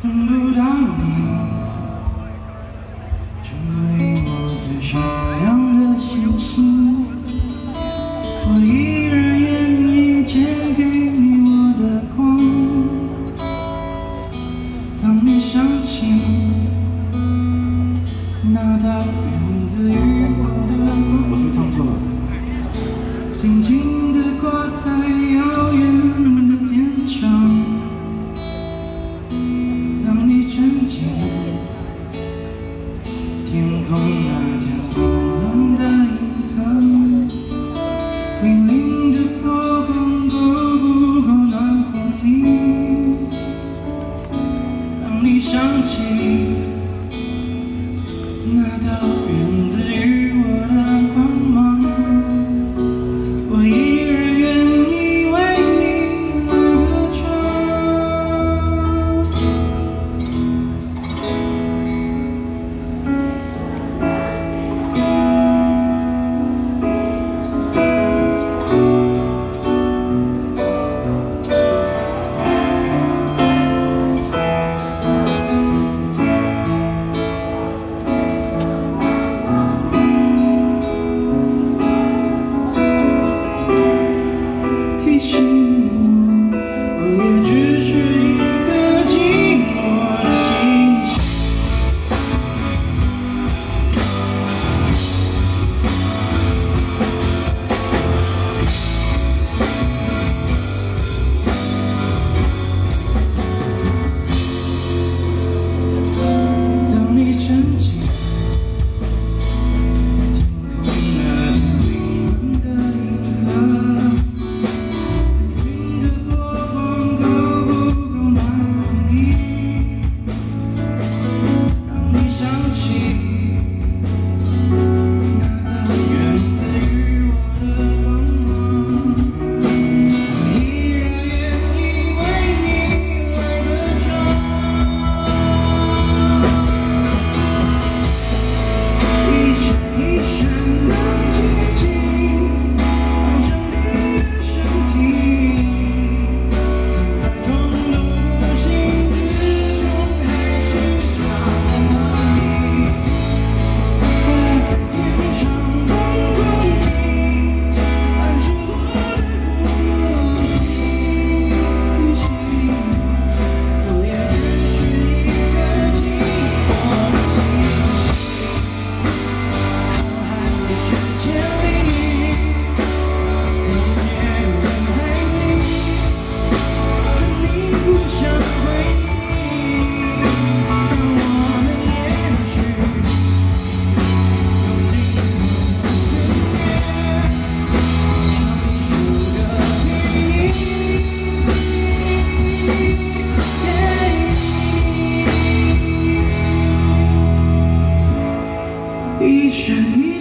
等不到你，成为我最闪亮的星星。我依然愿意借给你我的光。当你想起那道源自于我的光， 我是不是唱错了？ 静静地挂在遥远的天上。当你沉浸天空那条冰冷的银河，粼粼的波光够不够暖和你？当你想起那道源自于我的光芒，我依然愿意为你来歌唱。提醒我，我也只是一颗寂寞的星星。当你沉浸天空那条冰冷的银河，一生。